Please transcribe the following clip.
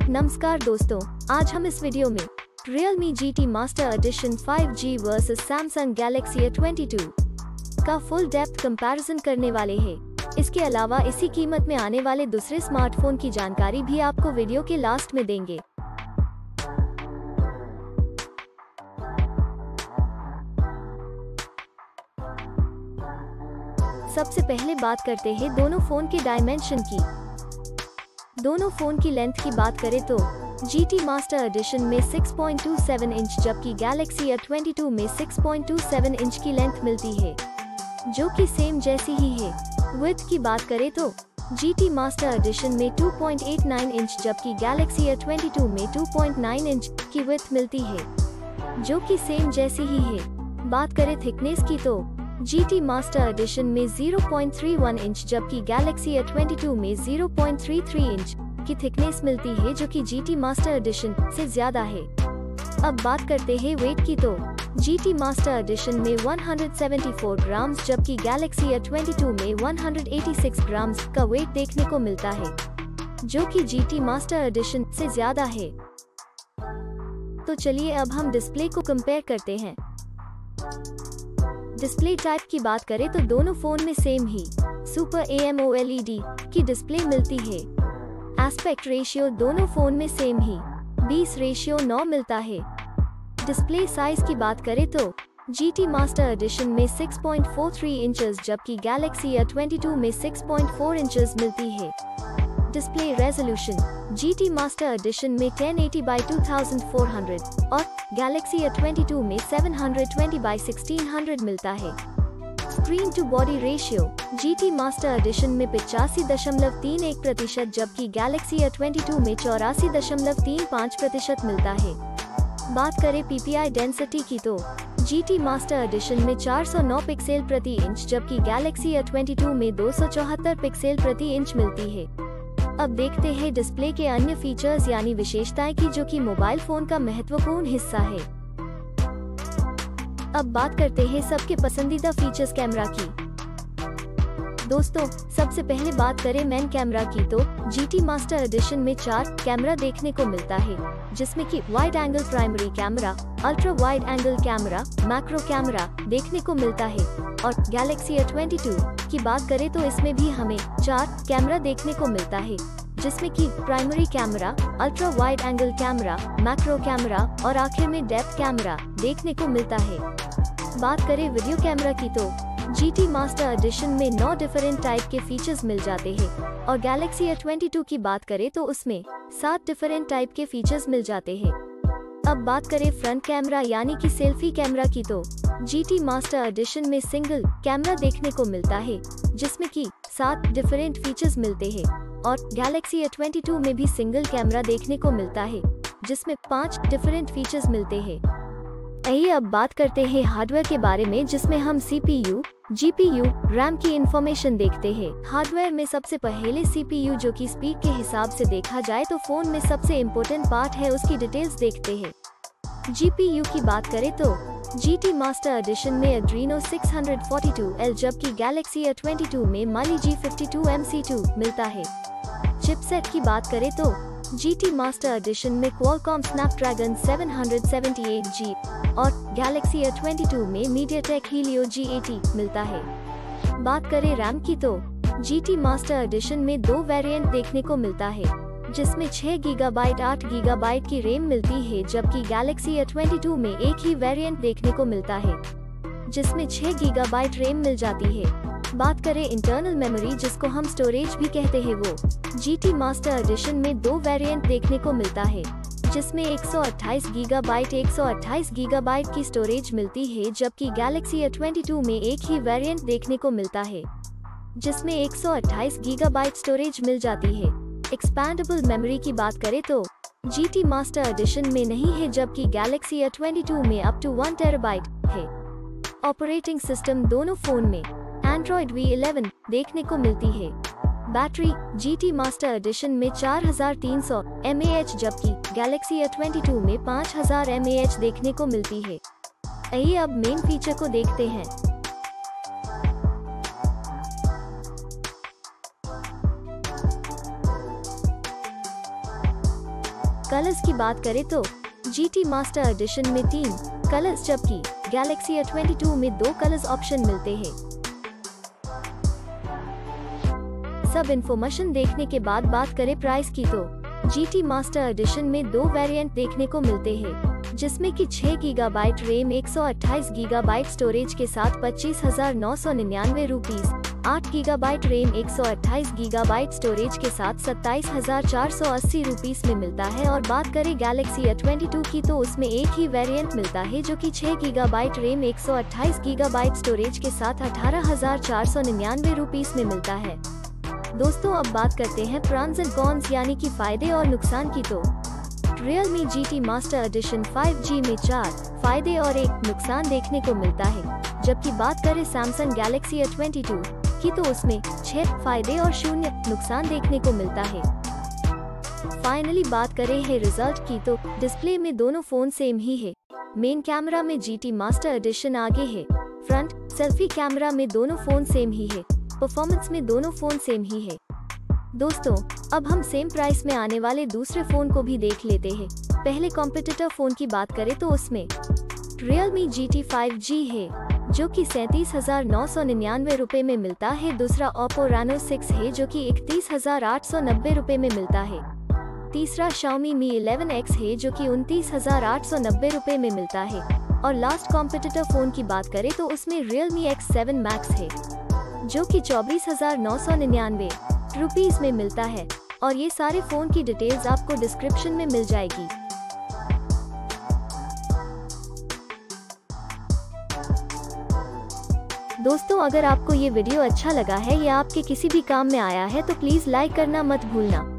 नमस्कार दोस्तों, आज हम इस वीडियो में Realme GT Master Edition 5G versus Samsung Galaxy A22 का फुल डेप्थ कंपैरिजन करने वाले हैं। इसके अलावा इसी कीमत में आने वाले दूसरे स्मार्टफोन की जानकारी भी आपको वीडियो के लास्ट में देंगे। सबसे पहले बात करते हैं दोनों फोन के डायमेंशन की। दोनों फोन की लेंथ की बात करें तो GT Master Edition में 6.27 इंच जबकि Galaxy A22 में 6.27 इंच की लेंथ मिलती है, जो कि सेम जैसी ही है। विड्थ की बात करें तो GT Master Edition में 2.89 इंच जबकि Galaxy A22 में 2.9 इंच की विड्थ मिलती है, जो कि सेम जैसी ही है। बात करें थिकनेस की तो GT Master Edition में 0.31 इंच जबकि Galaxy A22 में 0.33 इंच की थिकनेस मिलती है, जो कि GT Master Edition से ज्यादा है। अब बात करते हैं वेट की तो GT Master Edition में 174 ग्राम जबकि Galaxy A22 में 186 ग्राम का वेट देखने को मिलता है, जो कि GT Master Edition से ज्यादा है। तो चलिए अब हम डिस्प्ले को कंपेयर करते हैं। डिस्प्ले टाइप की बात करें तो दोनों फोन में सेम ही सुपर AMOLED की डिस्प्ले मिलती है। एस्पेक्ट रेशियो दोनों फोन में सेम ही 20:9 मिलता है। डिस्प्ले साइज की बात करें तो GT Master Edition में 6.43 इंचेस जबकि Galaxy A22 में 6.4 इंचेस मिलती है। Display resolution GT Master Edition में 1080x2400 और Galaxy A22 में 720x1600 मिलता है। Screen to body ratio GT Master Edition में 85.31% जबकि Galaxy A22 में 84.35% मिलता है। बात करें PPI डेंसिटी की तो GT Master Edition में 409 पिक्सल प्रति इंच जबकि Galaxy A22 में 274 पिक्सल प्रति इंच मिलती है। अब देखते हैं डिस्प्ले के अन्य फीचर्स यानी विशेषताएं की, जो कि मोबाइल फोन का महत्वपूर्ण हिस्सा है। अब बात करते हैं सबके पसंदीदा फीचर्स कैमरा की। दोस्तों, सबसे पहले बात करें मेन कैमरा की तो GT Master Edition में 4 कैमरा देखने को मिलता है, जिसमें कि wide angle primary camera, ultra wide angle camera, macro camera देखने को मिलता है। और Galaxy A22 की बात करें तो इसमें भी हमें 4 कैमरा देखने को मिलता है, जिसमें कि primary camera, ultra wide angle camera, macro camera और आखिर में डेप्थ कैमरा देखने को मिलता है। बात करें वीडियो कैमरा की तो GT Master Edition में 9 डिफरेंट टाइप के फीचर्स मिल जाते हैं और Galaxy A22 की बात करें तो उसमें 7 डिफरेंट टाइप के फीचर्स मिल जाते हैं। अब बात करें फ्रंट कैमरा यानी कि सेल्फी कैमरा की तो GT Master Edition में सिंगल कैमरा देखने को मिलता है, जिसमें कि 7 डिफरेंट फीचर्स मिलते हैं और Galaxy A22 में भी सिंगल कैमरा देखने को मिलता है, जिसमें 5 डिफरेंट फीचर्स मिलते हैं। आइए अब बात करते हैं हार्डवेयर के बारे में, जिसमें हम CPU, GPU, RAM की इंफॉर्मेशन देखते हैं। हार्डवेयर में सबसे पहले CPU, जो कि स्पीड के हिसाब से देखा जाए तो फोन में सबसे इम्पोर्टेंट पार्ट है, उसकी डिटेल्स देखते हैं। GPU की बात करें तो GT Master Edition में Adreno 642L जबकि Galaxy A22 में Mali G52MC2 मिलता है। चिपसेट की बात करें तो GT Master Edition में Qualcomm Snapdragon 778G और Galaxy A22 में MediaTek Helio G80 मिलता है। बात करें RAM की तो GT Master Edition में 2 वेरिएंट देखने को मिलता है, जिसमें 6 GB 8 GB की रैम मिलती है, जबकि Galaxy A22 में एक ही वेरिएंट देखने को मिलता है, जिसमें 6 GB रैम मिल जाती है। बात करें इंटरनल मेमोरी, जिसको हम स्टोरेज भी कहते हैं, वो GT Master Edition में 2 वेरिएंट देखने को मिलता है, जिसमें 128 GB 128 GB की स्टोरेज मिलती है, जबकि Galaxy A22 में एक ही वेरिएंट देखने को मिलता है, जिसमें 128 GB स्टोरेज मिल जाती है। एक्सपैंडेबल मेमोरी की बात करें तो GT Master Edition में नहीं है, जबकि Galaxy A22 में अप टू 1 TB है। ऑपरेटिंग सिस्टम दोनों फोन में Android V11 देखने को मिलती है। बैटरी GT Master Edition में 4300 mAh जबकि Galaxy A22 में 5000 mAh देखने को मिलती है। आइए अब मेन फीचर को देखते हैं। कलर्स की बात करें तो GT मास्टर एडिशन में 3 कलर्स जबकि गैलेक्सी A22 में 2 कलर्स ऑप्शन मिलते हैं। सब इन्फॉर्मेशन देखने के बाद बात करें प्राइस की तो GT मास्टर एडिशन में 2 वेरिएंट देखने को मिलते हैं, जिसमें कि 6 गीगाबाइट रैम 128 गीगाबाइट स्टोरेज के साथ 25,999 rupees, 8 gigabyte RAM 128 gigabyte storage के साथ 27,480 रुपीस में मिलता है। और बात करें गैलेक्सी A22 की तो उसमें एक ही वेरिएंट मिलता है जो कि 6 गीगाबाइट रैम 128 गीगाबाइट स्टोरेज के साथ 18,499 रुपीस में मिलता है। दोस्तों अब बात करते हैं प्रॉन्स एंड कॉन्स यानी कि फायदे और नुकसान की तो Realme GT Master addition 5G में 4 फायदे और 1 नुकसान देखने को मिलता है, जबकि बात करें Samsung Galaxy A22 की तो उसमें 6 फायदे और 0 नुकसान देखने को मिलता है। फाइनली बात करें है रिजल्ट की तो डिस्प्ले में दोनों फोन सेम ही है। मेन कैमरा में GT मास्टर एडिशन आगे है, फ्रंट सेल्फी कैमरा में दोनों फोन सेम ही है, परफॉर्मेंस में दोनों फोन सेम ही है। दोस्तों अब हम सेम प्राइस में आने वाले दूसरे फोन को भी देख लेते हैं। पहले कॉम्पिटिटर फोन की बात करें तो उसमें Realme GT 5G है जो कि 37,999 रुपए में मिलता है। दूसरा Oppo Reno 6 है जो कि 31,890 रुपए में मिलता है। तीसरा Xiaomi Mi 11X है जो कि 29,890 रुपए में मिलता है। और लास्ट कॉम्पिटिटर फोन की बात करें तो उसमें Realme X7 Max है जो कि 24,999 रुपीस में मिलता है। और ये सारे फोन की डिटेल्स आपको डिस्क्रिप्शन में मिल जाएगी। दोस्तों अगर आपको ये वीडियो अच्छा लगा है या आपके किसी भी काम में आया है तो प्लीज लाइक करना मत भूलना।